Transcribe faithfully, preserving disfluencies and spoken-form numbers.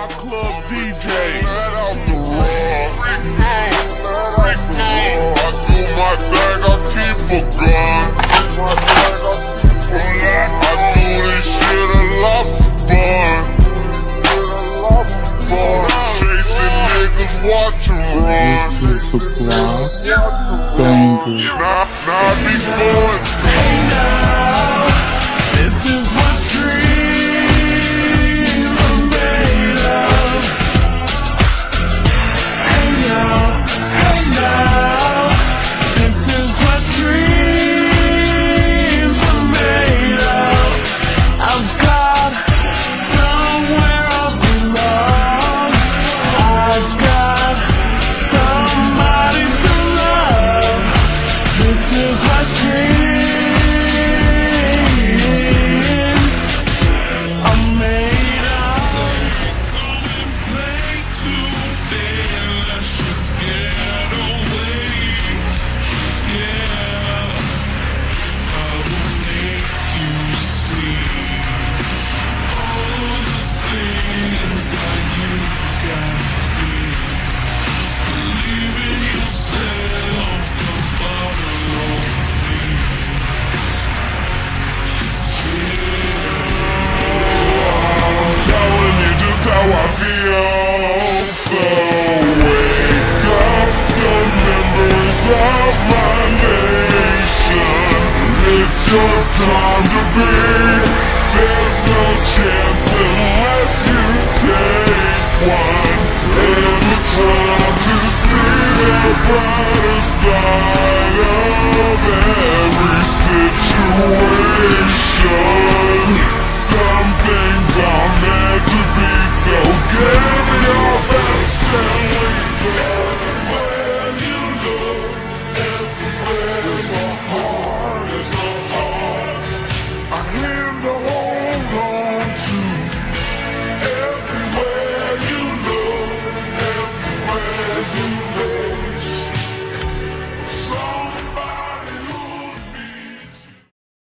my club D J. Let out the rug. I do my bag, I keep a gun. I do this shit a lot for fun. Chasing niggas, watch 'em run. This is the block banger. Now, now I be going. Hey now, this is what dreams are made of. Hey now, hey now, this is what dreams are made of. I've got somewhere I belong. I've got somebody to love. This is what dreams are made of. Come and play today and let's just get away. Yeah, I will make you see all the things that you got me. Believe in yourself, the bottom of me. I'm telling you just how I feel. So wake up the members of my nation. It's your time to be. There's no chance unless you take one. And the time to see the brighter side of every situation.